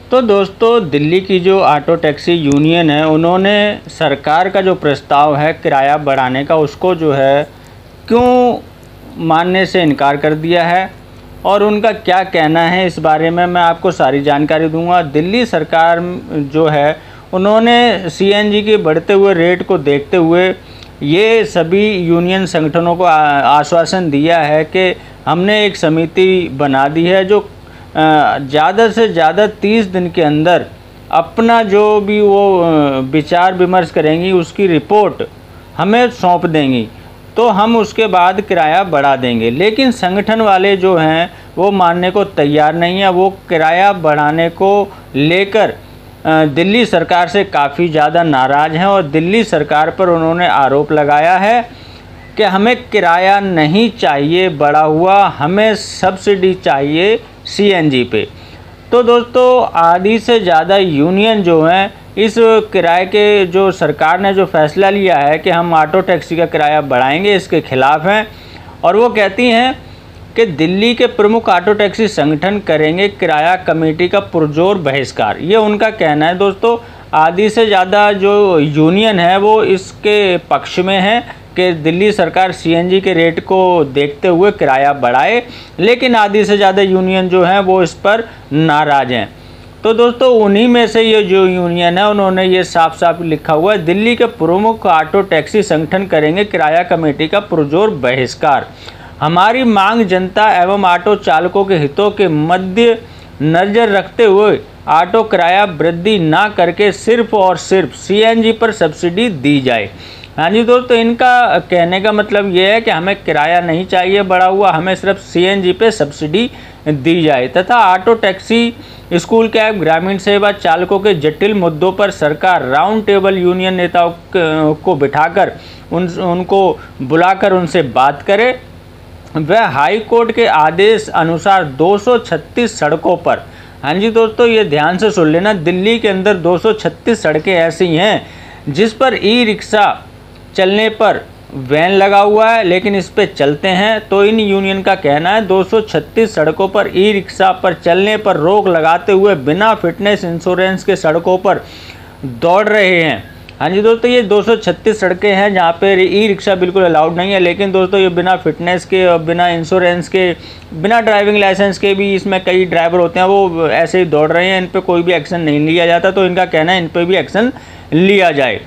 तो दोस्तों, दिल्ली की जो ऑटो टैक्सी यूनियन है, उन्होंने सरकार का जो प्रस्ताव है किराया बढ़ाने का, उसको जो है क्यों मानने से इनकार कर दिया है और उनका क्या कहना है, इस बारे में मैं आपको सारी जानकारी दूंगा। दिल्ली सरकार जो है, उन्होंने सीएनजी के बढ़ते हुए रेट को देखते हुए ये सभी यूनियन संगठनों को आश्वासन दिया है कि हमने एक समिति बना दी है जो ज़्यादा से ज़्यादा 30 दिन के अंदर अपना जो भी वो विचार विमर्श करेंगी, उसकी रिपोर्ट हमें सौंप देंगी, तो हम उसके बाद किराया बढ़ा देंगे। लेकिन संगठन वाले जो हैं वो मानने को तैयार नहीं है। वो किराया बढ़ाने को लेकर दिल्ली सरकार से काफ़ी ज़्यादा नाराज़ हैं और दिल्ली सरकार पर उन्होंने आरोप लगाया है कि हमें किराया नहीं चाहिए बढ़ा हुआ, हमें सब्सिडी चाहिए सीएनजी पे। तो दोस्तों, आधी से ज़्यादा यूनियन जो हैं इस किराए के जो सरकार ने जो फैसला लिया है कि हम ऑटो टैक्सी का किराया बढ़ाएंगे, इसके खिलाफ़ हैं और वो कहती हैं कि दिल्ली के प्रमुख ऑटो टैक्सी संगठन करेंगे किराया कमेटी का पुरजोर बहिष्कार। ये उनका कहना है। दोस्तों, आधी से ज़्यादा जो यूनियन है वो इसके पक्ष में है कि दिल्ली सरकार सीएनजी के रेट को देखते हुए किराया बढ़ाए, लेकिन आधी से ज़्यादा यूनियन जो हैं वो इस पर नाराज़ हैं। तो दोस्तों, उन्हीं में से ये जो यूनियन है, उन्होंने ये साफ साफ लिखा हुआ है, दिल्ली के प्रमुख ऑटो टैक्सी संगठन करेंगे किराया कमेटी का पुरजोर बहिष्कार। हमारी मांग जनता एवं ऑटो चालकों के हितों के मध्य नज़र रखते हुए ऑटो किराया वृद्धि ना करके सिर्फ और सिर्फ सीएनजी पर सब्सिडी दी जाए। हाँ जी दोस्तों, इनका कहने का मतलब ये है कि हमें किराया नहीं चाहिए बढ़ा हुआ, हमें सिर्फ सीएनजी पे सब्सिडी दी जाए तथा ऑटो टैक्सी, स्कूल कैब, ग्रामीण सेवा चालकों के जटिल मुद्दों पर सरकार राउंड टेबल यूनियन नेताओं को बिठाकर उनको बुलाकर उनसे बात करे। वह हाई कोर्ट के आदेश अनुसार 236 सड़कों पर, हाँ जी दोस्तों, ये ध्यान से सुन लेना, दिल्ली के अंदर 236 सड़कें ऐसी हैं जिस पर ई रिक्शा चलने पर वैन लगा हुआ है, लेकिन इस पे चलते हैं। तो इन यूनियन का कहना है 236 सड़कों पर ई रिक्शा पर चलने पर रोक लगाते हुए बिना फिटनेस इंश्योरेंस के सड़कों पर दौड़ रहे हैं। हाँ जी दोस्तों, ये 236 सड़कें हैं जहाँ पे ई रिक्शा बिल्कुल अलाउड नहीं है, लेकिन दोस्तों ये बिना फिटनेस के और बिना इंश्योरेंस के, बिना ड्राइविंग लाइसेंस के भी इसमें कई ड्राइवर होते हैं, वो ऐसे ही दौड़ रहे हैं, इन पर कोई भी एक्शन नहीं लिया जाता। तो इनका कहना है इन पर भी एक्शन लिया जाए।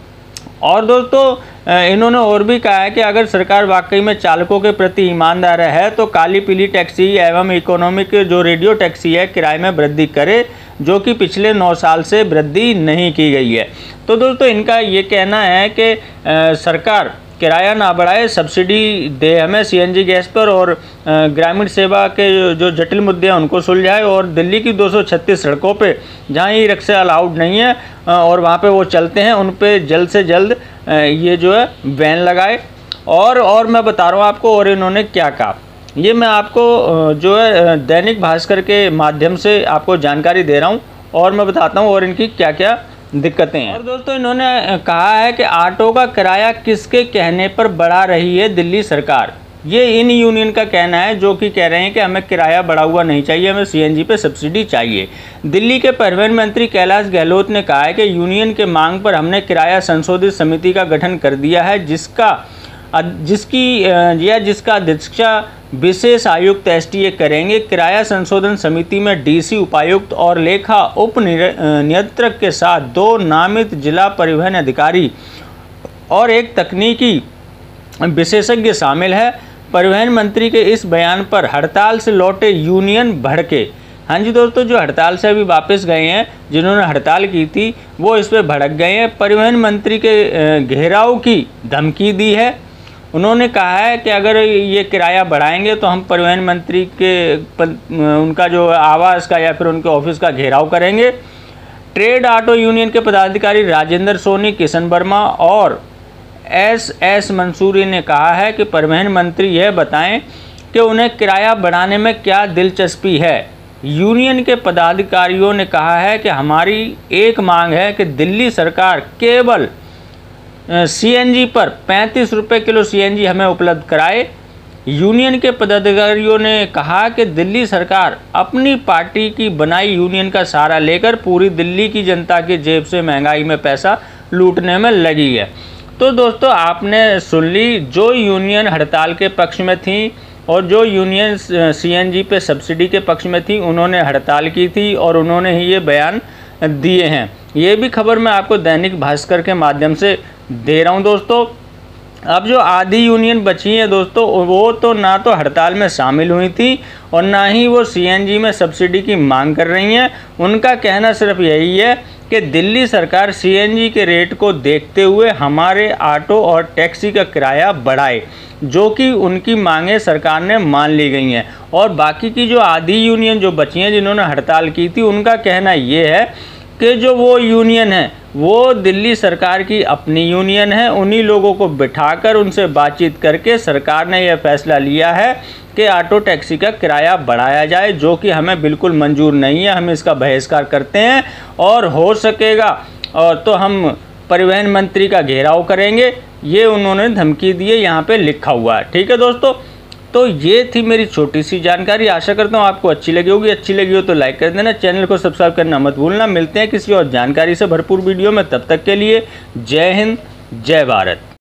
और दोस्तों, इन्होंने और भी कहा है कि अगर सरकार वाकई में चालकों के प्रति ईमानदार है तो काली पीली टैक्सी एवं इकोनॉमिक जो रेडियो टैक्सी है किराए में वृद्धि करे, जो कि पिछले 9 साल से वृद्धि नहीं की गई है। तो दोस्तों, इनका ये कहना है कि सरकार किराया ना बढ़ाए, सब्सिडी दे हमें सीएनजी गैस पर और ग्रामीण सेवा के जो जटिल मुद्दे हैं उनको सुलझाए और दिल्ली की 236 सड़कों पे जहाँ ई रिक्शा अलाउड नहीं है और वहाँ पे वो चलते हैं, उन पे जल्द से जल्द ये जो है वैन लगाए। और मैं बता रहा हूँ आपको, और इन्होंने क्या कहा, ये मैं आपको जो है दैनिक भास्कर के माध्यम से आपको जानकारी दे रहा हूँ और मैं बताता हूँ और इनकी क्या क्या दिक्कतें हैं। और दोस्तों, इन्होंने कहा है कि ऑटो का किराया किसके कहने पर बढ़ा रही है दिल्ली सरकार। ये इन यूनियन का कहना है जो कि कह रहे हैं कि हमें किराया बढ़ा हुआ नहीं चाहिए, हमें सीएनजी पे सब्सिडी चाहिए। दिल्ली के परिवहन मंत्री कैलाश गहलोत ने कहा है कि यूनियन के मांग पर हमने किराया संशोधित समिति का गठन कर दिया है, जिसका अध्यक्षता विशेष आयुक्त एसटीए करेंगे। किराया संशोधन समिति में डीसी, उपायुक्त और लेखा उप नियंत्रक के साथ 2 नामित जिला परिवहन अधिकारी और एक तकनीकी विशेषज्ञ शामिल है। परिवहन मंत्री के इस बयान पर हड़ताल से लौटे यूनियन भड़के। हाँ जी दोस्तों, जो हड़ताल से अभी वापस गए हैं, जिन्होंने हड़ताल की थी, वो इस पर भड़क गए हैं। परिवहन मंत्री के घेराव की धमकी दी है। उन्होंने कहा है कि अगर ये किराया बढ़ाएंगे तो हम परिवहन मंत्री के उनका जो आवास का या फिर उनके ऑफिस का घेराव करेंगे। ट्रेड ऑटो यूनियन के पदाधिकारी राजेंद्र सोनी, किशन वर्मा और एस मंसूरी ने कहा है कि परिवहन मंत्री यह बताएं कि उन्हें किराया बढ़ाने में क्या दिलचस्पी है। यूनियन के पदाधिकारियों ने कहा है कि हमारी एक मांग है कि दिल्ली सरकार केवल सीएनजी पर 35 रुपये किलो सीएनजी हमें उपलब्ध कराए। यूनियन के पदाधिकारियों ने कहा कि दिल्ली सरकार अपनी पार्टी की बनाई यूनियन का सहारा लेकर पूरी दिल्ली की जनता की जेब से महंगाई में पैसा लूटने में लगी है। तो दोस्तों आपने सुन ली, जो यूनियन हड़ताल के पक्ष में थी और जो यूनियन सीएनजी पे सब्सिडी के पक्ष में थी, उन्होंने हड़ताल की थी और उन्होंने ही ये बयान दिए हैं। ये भी खबर मैं आपको दैनिक भास्कर के माध्यम से दे रहा हूँ दोस्तों। अब जो आधी यूनियन बची हैं दोस्तों, वो तो ना तो हड़ताल में शामिल हुई थी और ना ही वो सीएनजी में सब्सिडी की मांग कर रही हैं। उनका कहना सिर्फ यही है कि दिल्ली सरकार सीएनजी के रेट को देखते हुए हमारे ऑटो और टैक्सी का किराया बढ़ाए, जो कि उनकी मांगें सरकार ने मान ली गई हैं। और बाकी की जो आधी यूनियन जो बची हैं जिन्होंने हड़ताल की थी, उनका कहना ये है कि जो वो यूनियन है वो दिल्ली सरकार की अपनी यूनियन है। उन्हीं लोगों को बिठाकर उनसे बातचीत करके सरकार ने यह फैसला लिया है कि ऑटो टैक्सी का किराया बढ़ाया जाए, जो कि हमें बिल्कुल मंजूर नहीं है। हम इसका बहिष्कार करते हैं और हो सकेगा और तो हम परिवहन मंत्री का घेराव करेंगे। ये उन्होंने धमकी दी है, यहाँ पे लिखा हुआ है। ठीक है दोस्तों, तो ये थी मेरी छोटी सी जानकारी। आशा करता हूँ आपको अच्छी लगी होगी। अच्छी लगी हो तो लाइक कर देना, चैनल को सब्सक्राइब करना मत भूलना। मिलते हैं किसी और जानकारी से भरपूर वीडियो में, तब तक के लिए जय हिंद, जय भारत।